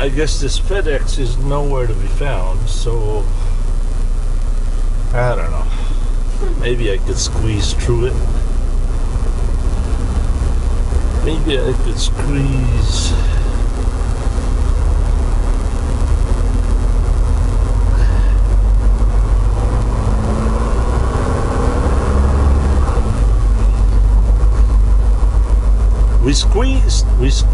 I guess this FedEx is nowhere to be found, so I don't know. Maybe I could squeeze through it. Maybe I could squeeze. We squeezed.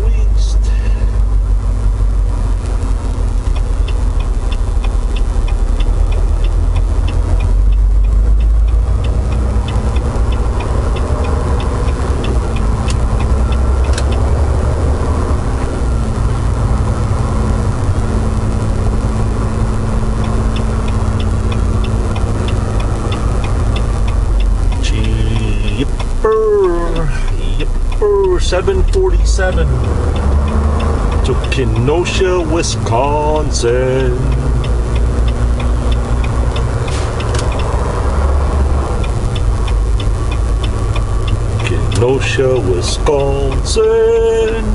Yipper, 747 to Kenosha, Wisconsin. Kenosha, Wisconsin.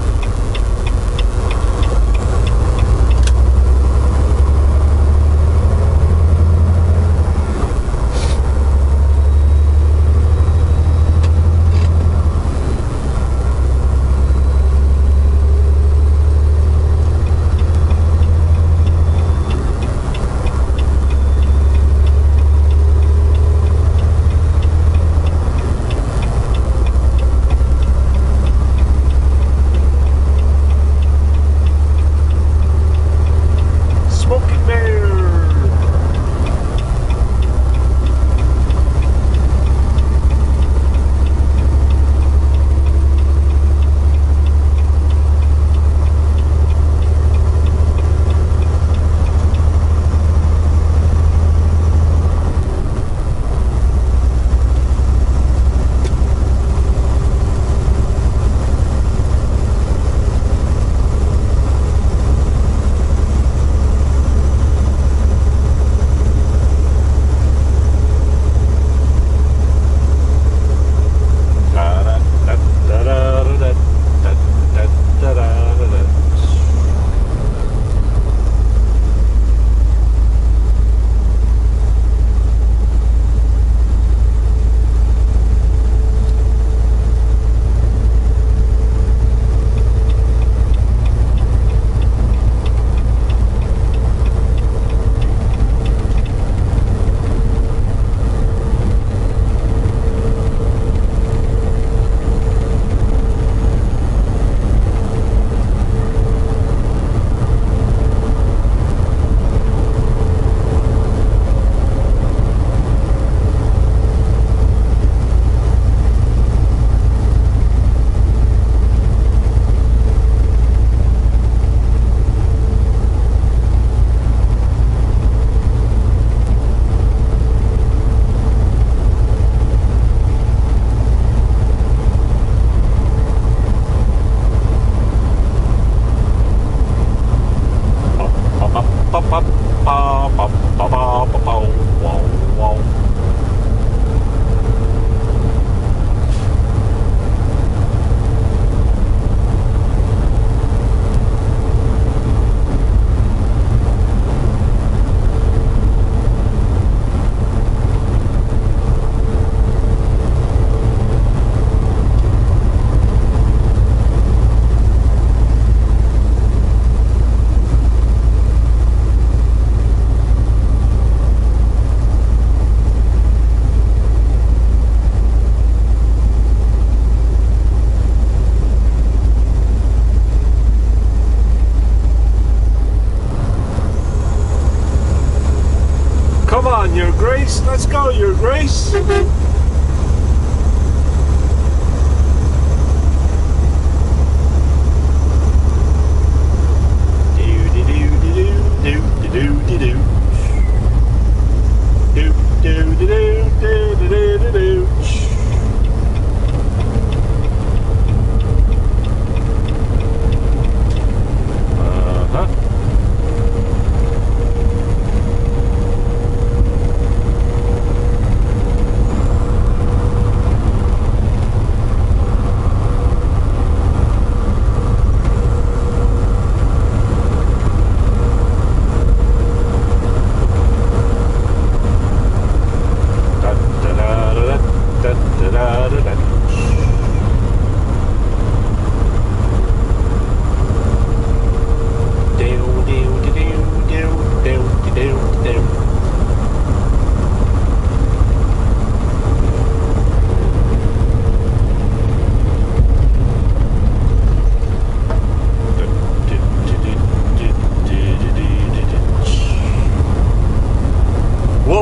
Your Grace. Let's go, Your Grace.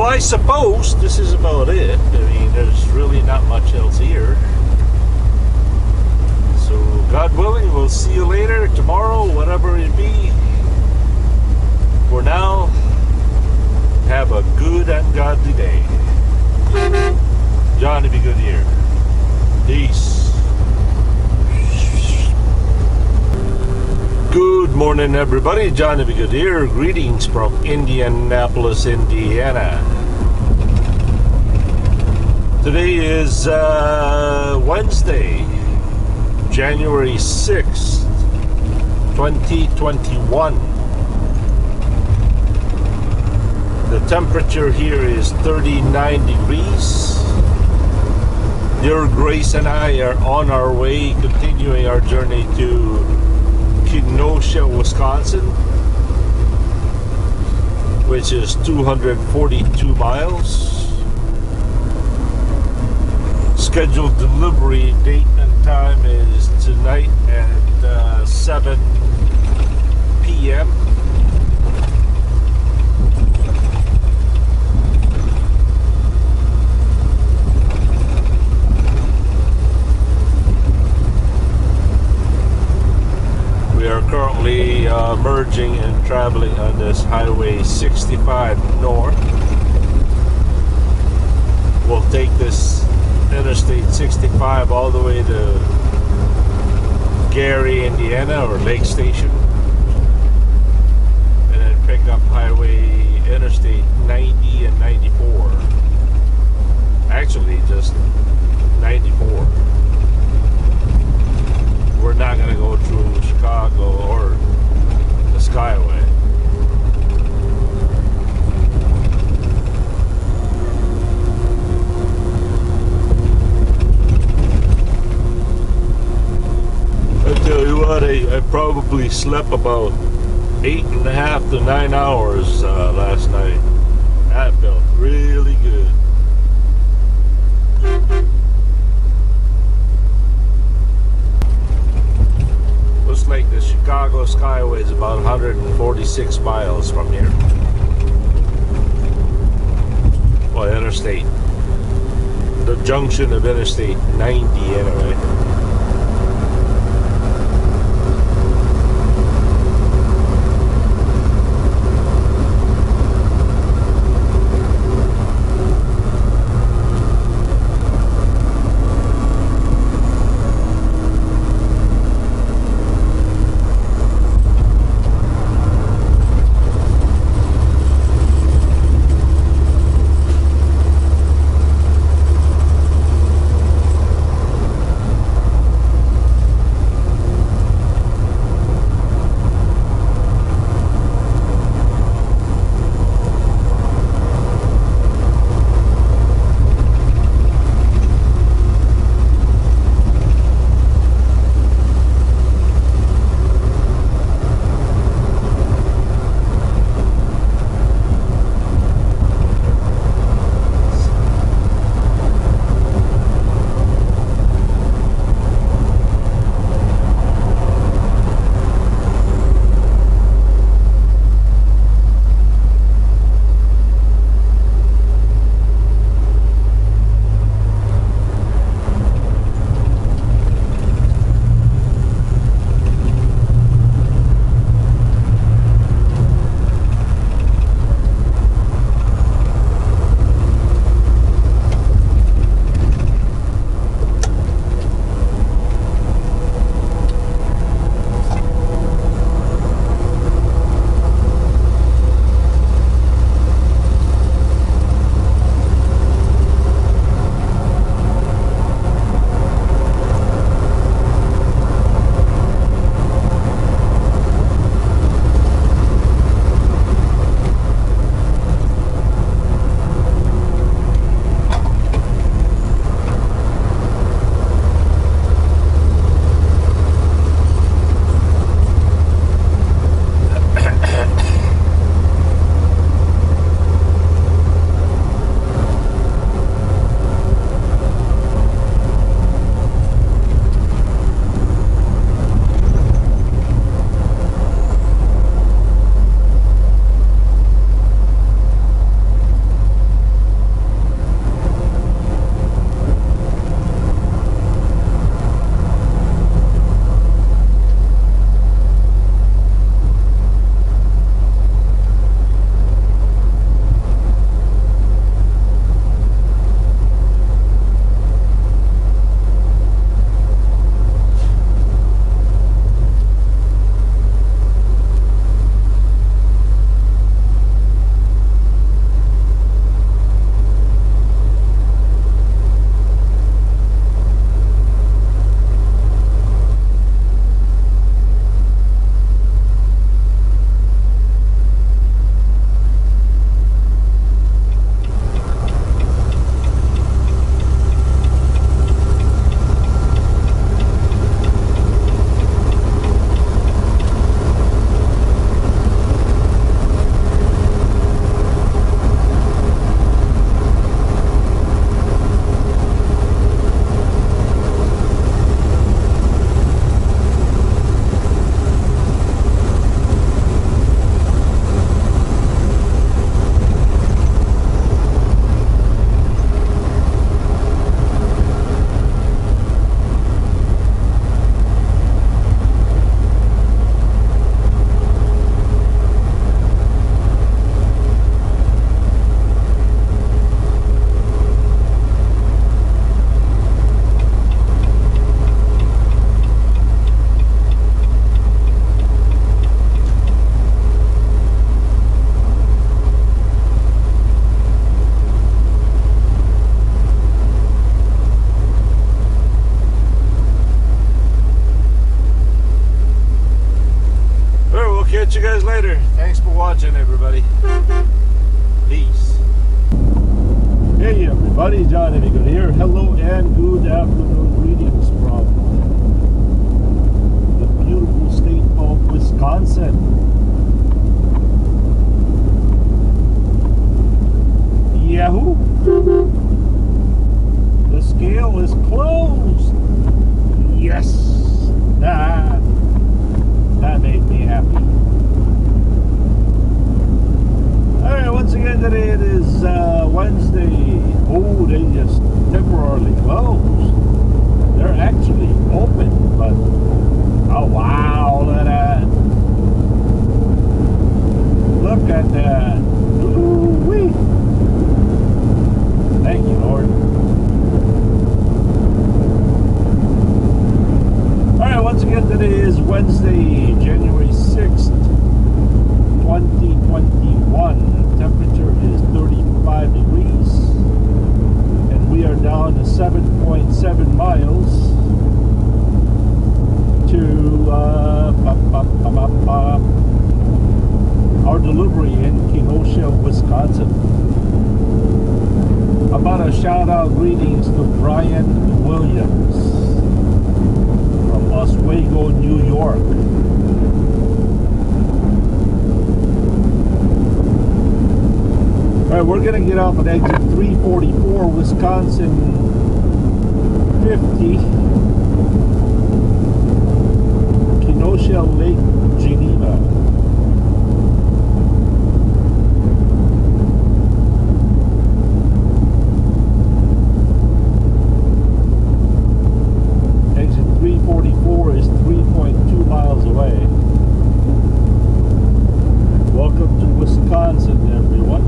I suppose this is about it. I mean, there's really not much else here. So, God willing, we'll see you later, tomorrow, whatever it be. For now, have a good and godly day. Johnny be good here. Peace. Good morning, everybody. Johnny be good here. Greetings from Indianapolis, Indiana. Today is Wednesday, January 6th, 2021. The temperature here is 39 degrees. Your Grace and I are on our way, continuing our journey to Kenosha, Wisconsin, which is 242 miles. Scheduled delivery date and time is tonight at 7 p.m. We are currently merging and traveling on this Highway 65 north. We'll take this Interstate 65 all the way to Gary, Indiana, or Lake Station, and then pick up Highway Interstate 90 and 94. Actually, just 94. We're not going to go through Chicago or the Skyway. I tell you what, I probably slept about 8.5 to 9 hours last night. That felt really good. Looks like the Chicago Skyway is about 146 miles from here. Well, Interstate. The junction of Interstate 90 anyway. later. Thanks for watching, everybody. Peace. Hey everybody, John Amigo here. Hello and good afternoon. Greetings from the beautiful state of Wisconsin. Yahoo! The scale is closed. Yes! That made me happy. Alright, once again today it is Wednesday. Oh, they just temporarily closed. They're actually open, but oh wow, look at that. Look at that. Ooh-wee. Thank you, Lord. Alright, once again today is Wednesday, January 6th, 2021. Temperature is 35 degrees and we are down to 7.7 miles to our delivery in Kenosha, Wisconsin. About a shout out greetings to Brian Williams from Oswego, New York. Alright, we're going to get off at exit 344, Wisconsin 50, Kenosha, Lake Geneva. Exit 344 is 3.2 miles away. Welcome to Wisconsin, everyone.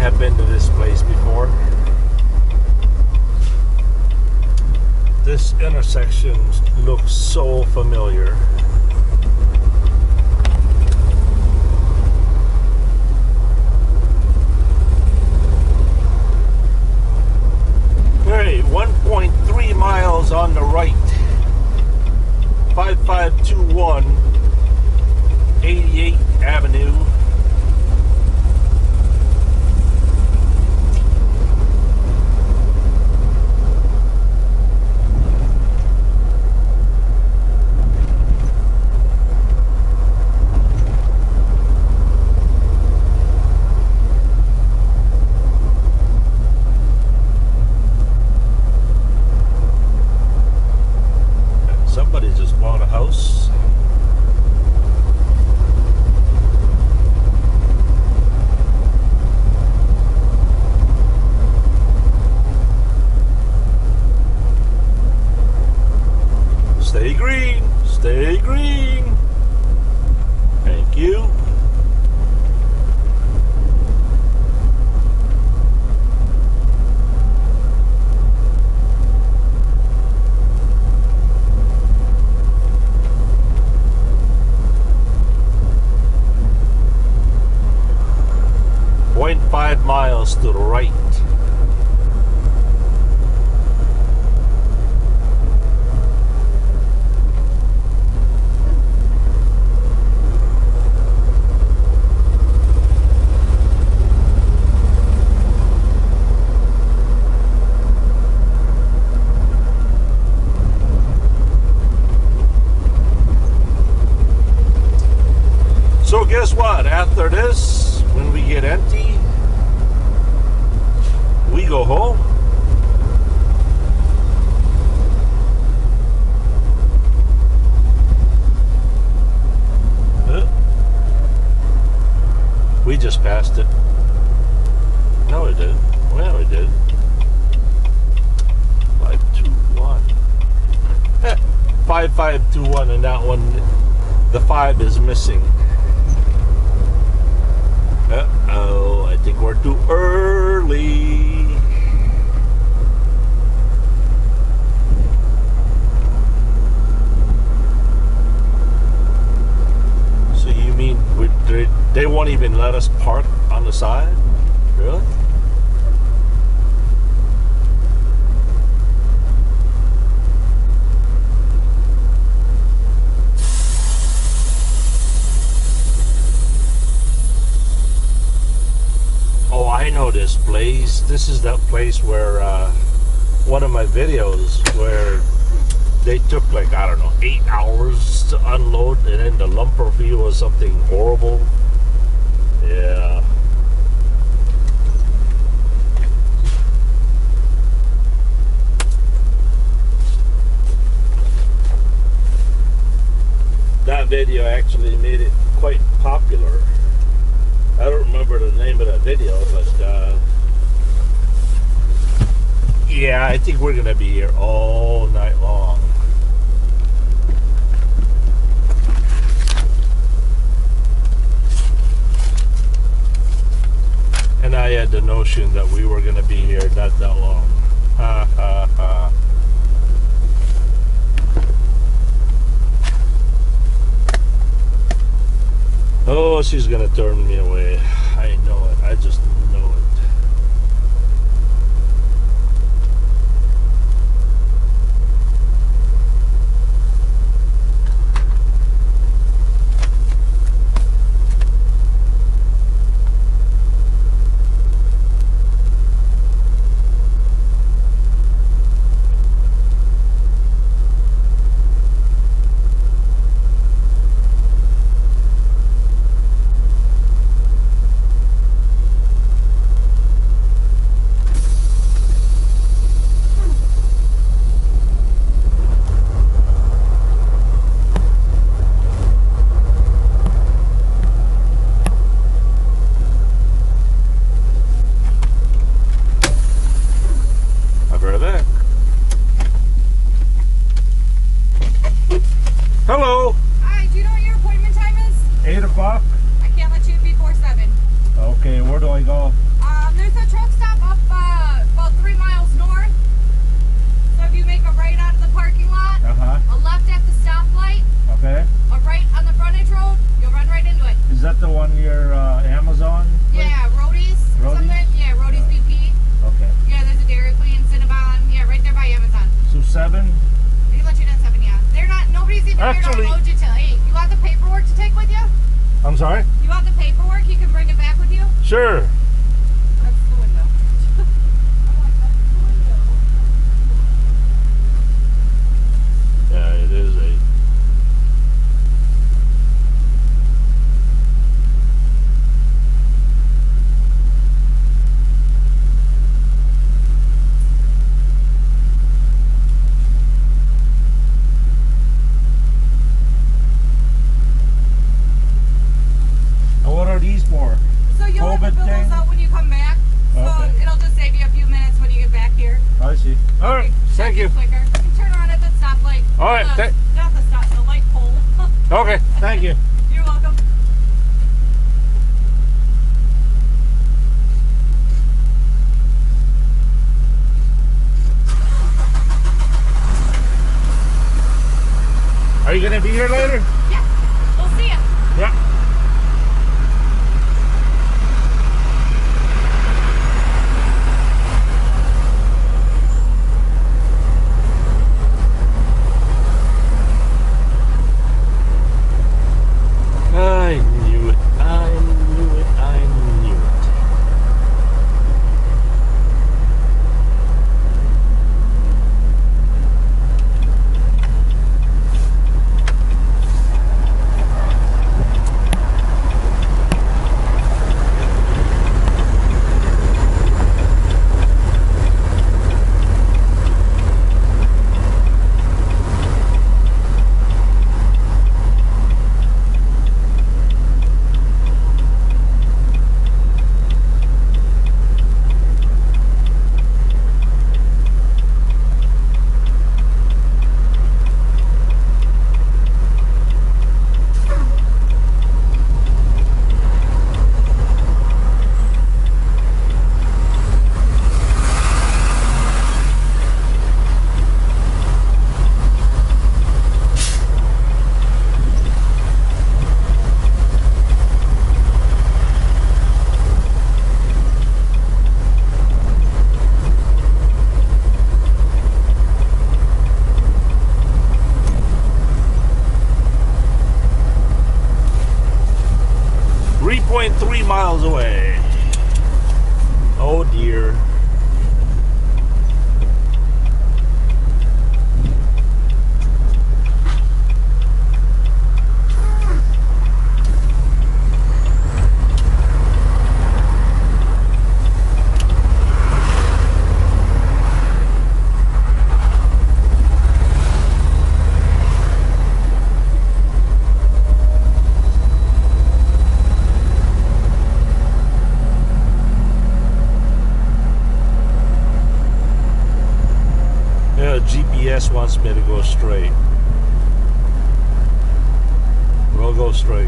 have been to this place before. This intersection looks so familiar. Alright, 1.3 miles on the right. 5521 88th Avenue. Somebody just bought a house. Stay green, stay green. Thank you. Point 5 miles to the right. So guess what? After this, when we get empty, we go home. We just passed it. No, we did. Well, we did. 521. 5521, and that one, the 5 is missing. Uh-oh, I think we're too early. So you mean they won't even let us park on the side? Really? I know this place. This is that place where one of my videos where they took like, I don't know, 8 hours to unload, and then the lumper fee was something horrible. Yeah. That video actually made it quite popular. I don't remember the name of that video, but yeah, I think we're gonna be here all night long. And I had the notion that we were gonna be here not that long. Ha ha ha. Oh, she's gonna turn me away. I know it. I just know it. Hello. Hi, do you know what your appointment time is? 8 o'clock? I can't let you in before 7. Okay, where do I go? There's a truck stop up about 3 miles north. So if you make a right out of the parking lot, a left at the stoplight, Okay. a right on the frontage road, you'll run right into it. Is that the one near Amazon? Yeah, Roadies or something. Yeah, Roadies BP. Okay. Yeah, there's a Dairy Queen, Cinnabon. Yeah, right there by Amazon. So 7? They can let you in at 7, yeah. They're not, nobody's even here to unload you till 8. You want the paperwork to take with you? I'm sorry? You want the paperwork? You can bring it back with you? Sure. That's the window. I'm like, that's the window. Yeah, it is a... And what are these for? So you'll have to COVID fill thing? those out when you come back. So Okay. it'll just save you a few minutes when you get back here. I see. All right. Thank you. Quicker. You can turn around at the stoplight. All right. Not the stop, the light pole. Okay. Thank you. You're welcome. Are you going to be here later? Yeah. We'll see ya. Yeah. I knew it. I knew it. I knew it. .3 miles away. Oh dear. GPS wants me to go straight. We'll go straight.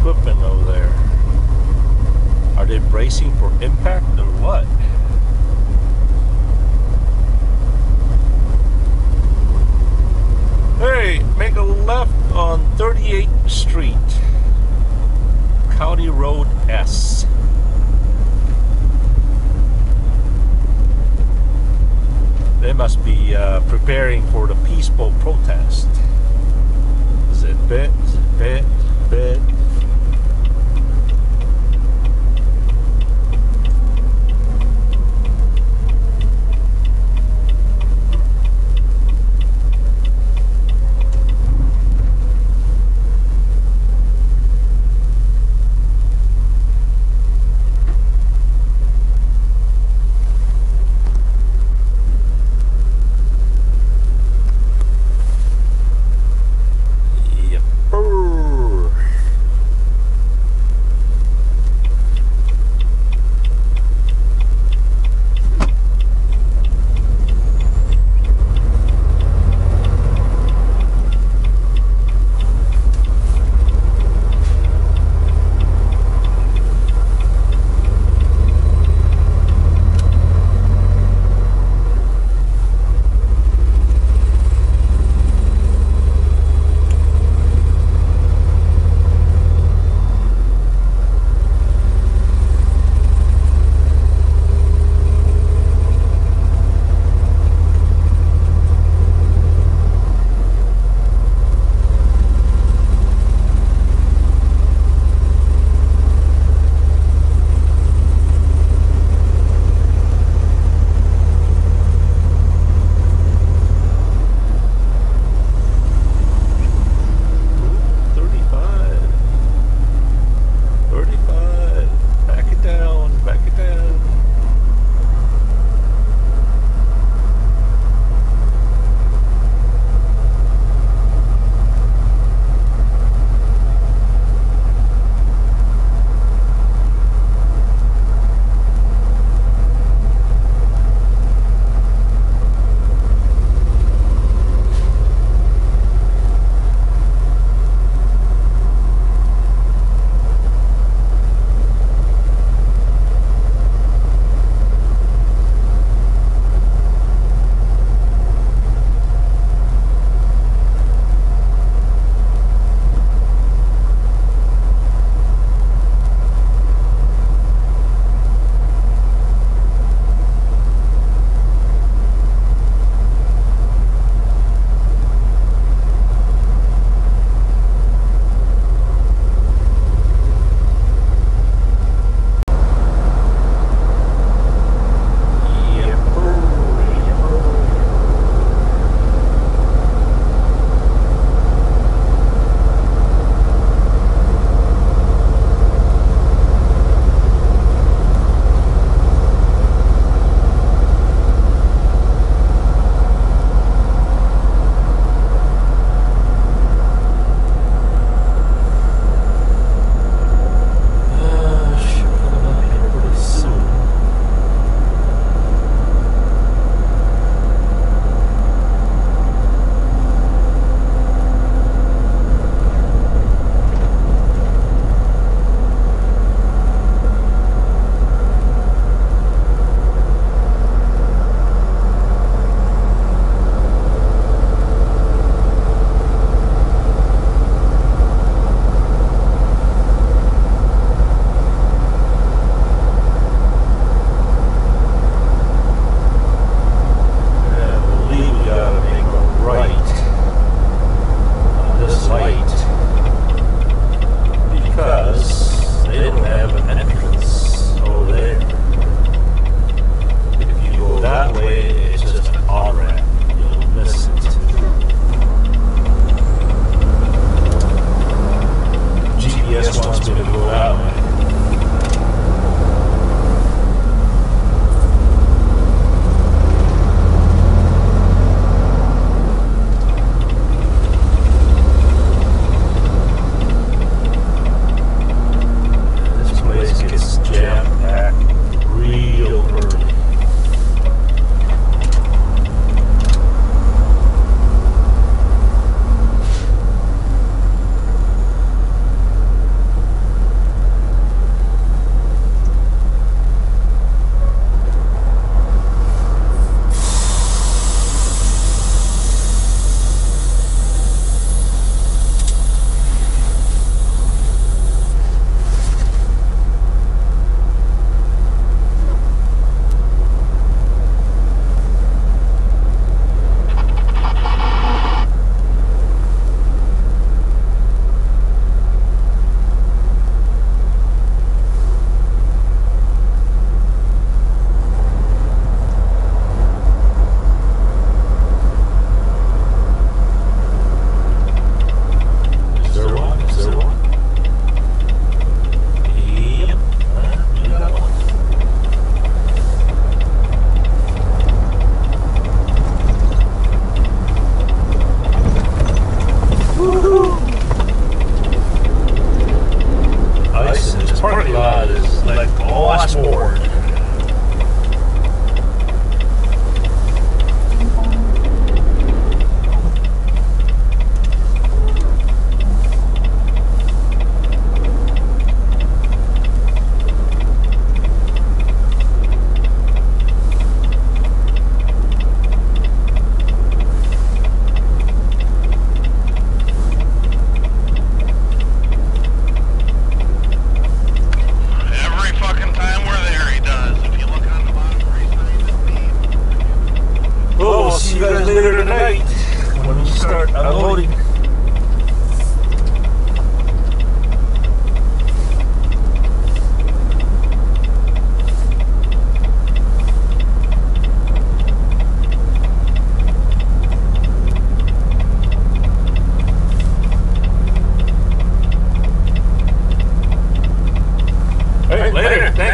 equipment over there. Are they bracing for impact or what? Hey, make a left on 38th Street, County Road S. They must be preparing for the peaceful protest. Zip it, zip it, zip it.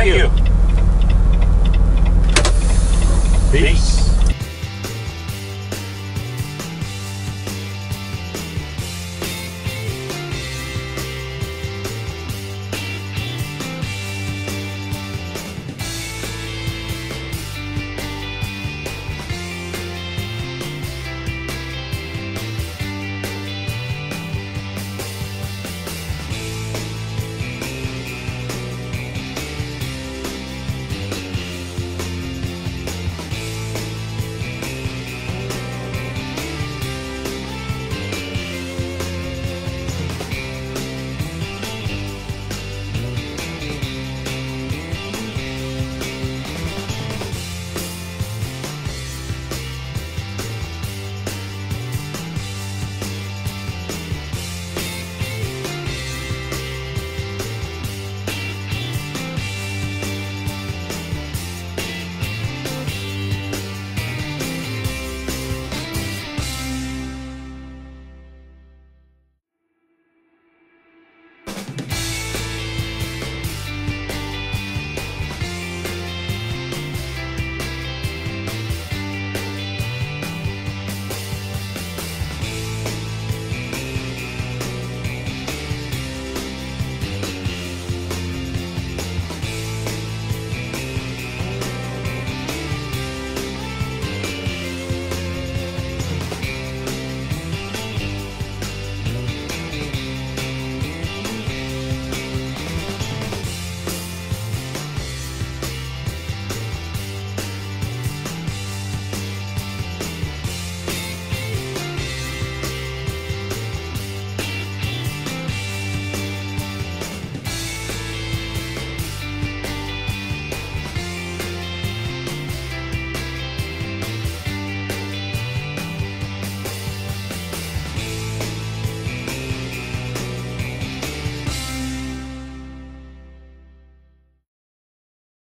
Thank you.